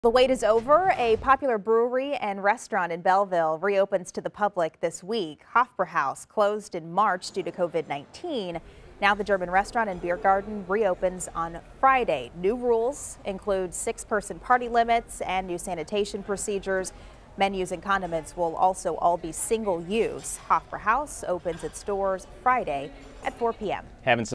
The wait is over. A popular brewery and restaurant in Belleville reopens to the public this week. Hofbrauhaus closed in March due to COVID-19. Now the German restaurant and beer garden reopens on Friday. New rules include 6-person party limits and new sanitation procedures. Menus and condiments will also all be single use. Hofbrauhaus opens its doors Friday at 4 p.m.